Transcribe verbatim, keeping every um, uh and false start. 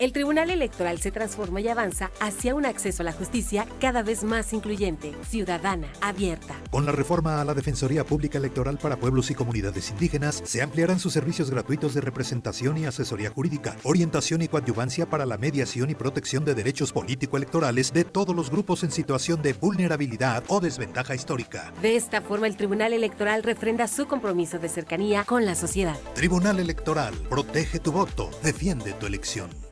El Tribunal Electoral se transforma y avanza hacia un acceso a la justicia cada vez más incluyente, ciudadana, abierta. Con la reforma a la Defensoría Pública Electoral para Pueblos y Comunidades Indígenas, se ampliarán sus servicios gratuitos de representación y asesoría jurídica, orientación y coadyuvancia para la mediación y protección de derechos político-electorales de todos los grupos en situación de vulnerabilidad o desventaja histórica. De esta forma, el Tribunal Electoral refrenda su compromiso de cercanía con la sociedad. Tribunal Electoral, protege tu voto, defiende tu elección.